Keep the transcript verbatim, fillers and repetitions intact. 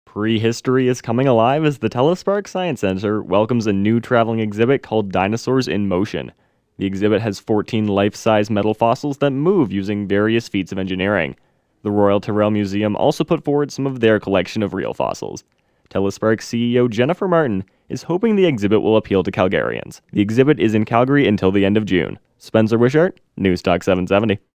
Prehistory is coming alive as the Telus Science Center welcomes a new traveling exhibit called Dinosaurs in Motion. The exhibit has fourteen life-size metal fossils that move using various feats of engineering. The Royal Tyrrell Museum also put forward some of their collection of real fossils. Telus C E O Jennifer Martin is hoping the exhibit will appeal to Calgarians. The exhibit is in Calgary until the end of June. Spencer Wishart, News Talk seven seventy.